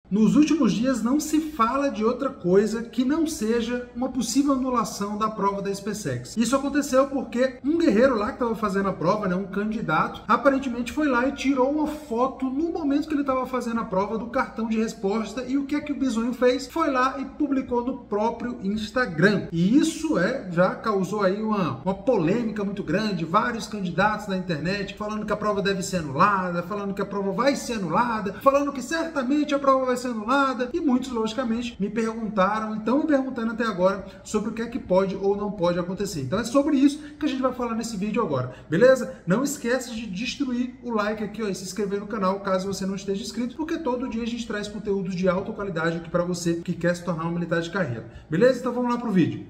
Nos últimos dias não se fala de outra coisa que não seja uma possível anulação da prova da SpaceX. Isso aconteceu porque um guerreiro lá que estava fazendo a prova, um candidato, aparentemente foi lá e tirou uma foto no momento que ele estava fazendo a prova do cartão de resposta, e o que é que o bizonho fez? Foi lá e publicou no próprio Instagram. E isso já causou aí uma polêmica muito grande, vários candidatos na internet falando que a prova deve ser anulada, falando que a prova vai ser anulada, falando que certamente a prova vai ser anulada, e muitos, logicamente, me perguntaram e estão me perguntando até agora sobre o que é que pode ou não pode acontecer. Então é sobre isso que a gente vai falar nesse vídeo agora, beleza? Não esquece de destruir o like aqui, e se inscrever no canal caso você não esteja inscrito, porque todo dia a gente traz conteúdos de alta qualidade aqui para você que quer se tornar um militar de carreira, beleza? Então vamos lá pro vídeo.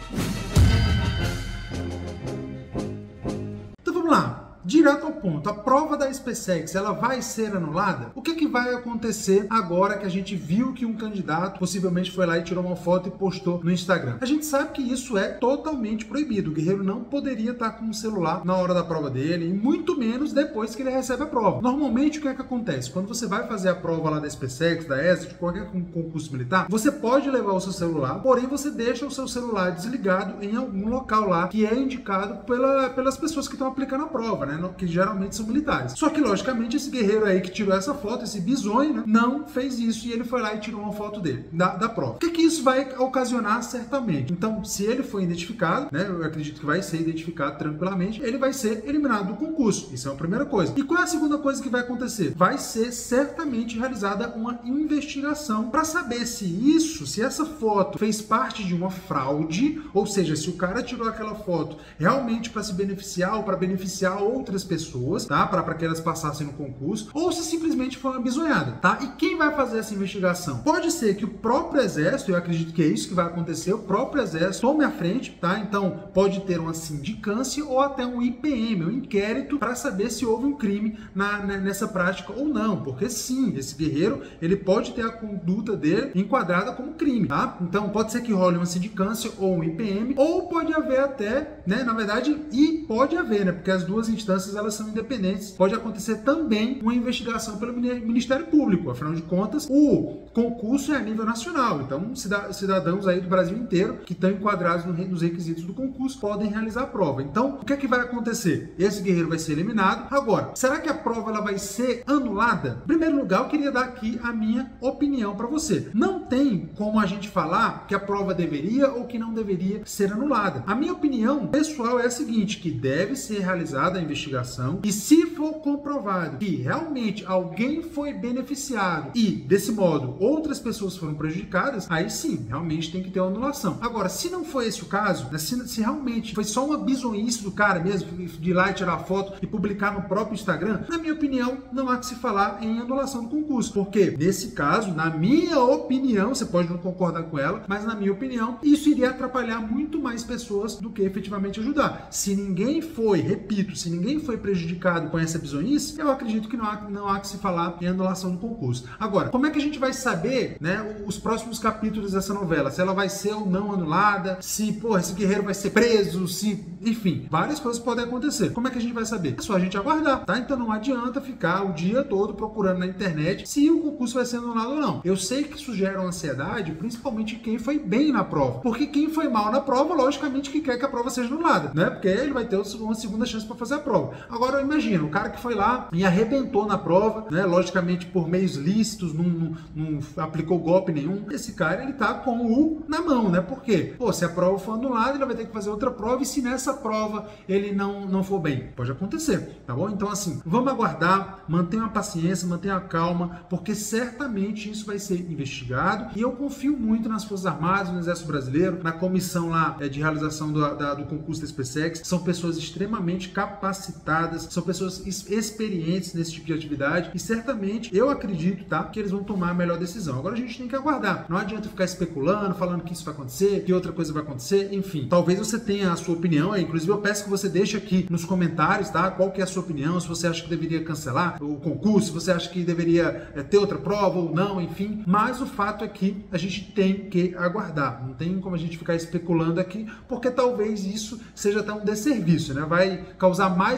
Então vamos lá. Direto ao ponto, a prova da SpaceX, ela vai ser anulada? O que vai acontecer agora que a gente viu que um candidato possivelmente foi lá e tirou uma foto e postou no Instagram? A gente sabe que isso é totalmente proibido. O guerreiro não poderia estar com um celular na hora da prova dele, e muito menos depois que ele recebe a prova. Normalmente, o que acontece? Quando você vai fazer a prova lá da SpaceX, da ESA, de qualquer concurso militar, você pode levar o seu celular, porém você deixa o seu celular desligado em algum local lá que é indicado pelas pessoas que estão aplicando a prova, que geralmente são militares. Só que, logicamente, esse guerreiro aí que tirou essa foto, esse bizonho, não fez isso, e ele foi lá e tirou uma foto dele, da prova. O que isso vai ocasionar? Certamente. Então, se ele for identificado, eu acredito que vai ser identificado tranquilamente, ele vai ser eliminado do concurso. Isso é a primeira coisa. E qual é a segunda coisa que vai acontecer? Vai ser certamente realizada uma investigação para saber se essa foto fez parte de uma fraude, ou seja, se o cara tirou aquela foto realmente para se beneficiar ou para beneficiar outras pessoas, tá? Para que elas passassem no concurso, ou se simplesmente foi uma bizonhada, tá? E quem vai fazer essa investigação? Pode ser que o próprio Exército, eu acredito que é isso que vai acontecer, o próprio Exército tome a frente, tá? Então, pode ter uma sindicância ou até um IPM, um inquérito, para saber se houve um crime nessa prática ou não, porque sim, esse guerreiro, ele pode ter a conduta dele enquadrada como crime, tá? Então, pode ser que role uma sindicância ou um IPM, ou pode haver até, na verdade, pode haver, porque as duas instâncias elas são independentes. Pode acontecer também uma investigação pelo Ministério Público. Afinal de contas, o concurso é a nível nacional. Então, cidadãos aí do Brasil inteiro que estão enquadrados nos requisitos do concurso podem realizar a prova. Então, o que vai acontecer? Esse guerreiro vai ser eliminado. Agora, será que a prova ela vai ser anulada? Em primeiro lugar, eu queria dar aqui a minha opinião para você. Não tem como a gente falar que a prova deveria ou que não deveria ser anulada. A minha opinião pessoal é a seguinte, que deve ser realizada a investigação, e se for comprovado que realmente alguém foi beneficiado e, desse modo, outras pessoas foram prejudicadas, aí sim, realmente tem que ter uma anulação. Agora, se não foi esse o caso, se realmente foi só uma bizonhice do cara mesmo, de ir lá e tirar foto e publicar no próprio Instagram, na minha opinião, não há que se falar em anulação do concurso, porque, nesse caso, na minha opinião, você pode não concordar com ela, mas na minha opinião, isso iria atrapalhar muito mais pessoas do que efetivamente ajudar. Se ninguém foi, repito, se ninguém foi prejudicado com essa bizonhice, eu acredito que não há que se falar em anulação do concurso. Agora, como é que a gente vai saber, os próximos capítulos dessa novela? Se ela vai ser ou não anulada, se, esse guerreiro vai ser preso, enfim, várias coisas podem acontecer. Como é que a gente vai saber? É só a gente aguardar, tá? Então não adianta ficar o dia todo procurando na internet se o concurso vai ser anulado ou não. Eu sei que isso gera ansiedade, principalmente quem foi bem na prova, porque quem foi mal na prova, logicamente que quer que a prova seja anulada, porque ele vai ter uma segunda chance para fazer a prova. Agora, imagina, o cara que foi lá e arrebentou na prova, logicamente por meios lícitos, não aplicou golpe nenhum, esse cara, ele tá com o na mão, Por quê? Se a prova for anulada, ele vai ter que fazer outra prova, e se nessa prova ele não for bem, pode acontecer, tá bom? Então, assim, vamos aguardar, mantenha a paciência, mantenha a calma, porque certamente isso vai ser investigado, e eu confio muito nas Forças Armadas, no Exército Brasileiro, na comissão lá de realização do concurso da SpaceX. São pessoas extremamente capacitadas, são pessoas experientes nesse tipo de atividade, e certamente eu acredito, que eles vão tomar a melhor decisão. Agora a gente tem que aguardar. Não adianta ficar especulando, falando que isso vai acontecer, que outra coisa vai acontecer, enfim. Talvez você tenha a sua opinião, inclusive eu peço que você deixe aqui nos comentários, qual que é a sua opinião, se você acha que deveria cancelar o concurso, se você acha que deveria ter outra prova ou não, enfim. Mas o fato é que a gente tem que aguardar. Não tem como a gente ficar especulando aqui, porque talvez isso seja até um desserviço, vai causar mais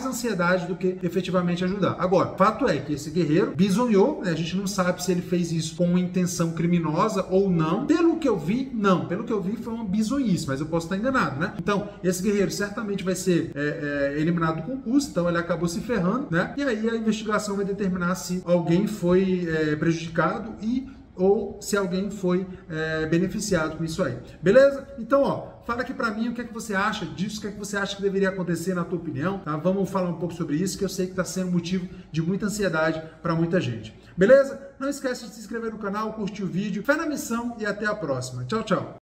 ansiedade do que efetivamente ajudar. Agora, fato é que esse guerreiro bisonhou, né? A gente não sabe se ele fez isso com uma intenção criminosa ou não. Pelo que eu vi, não. Pelo que eu vi, foi uma bisonhice, mas eu posso estar enganado, né? Então, esse guerreiro certamente vai ser eliminado do concurso, então ele acabou se ferrando, né? E aí a investigação vai determinar se alguém foi prejudicado ou se alguém foi beneficiado com isso aí. Beleza? Então, ó, fala aqui pra mim o que é que você acha disso, o que é que você acha que deveria acontecer na tua opinião, tá? Vamos falar um pouco sobre isso, que eu sei que tá sendo motivo de muita ansiedade para muita gente. Beleza? Não esquece de se inscrever no canal, curtir o vídeo, fé na missão e até a próxima. Tchau, tchau!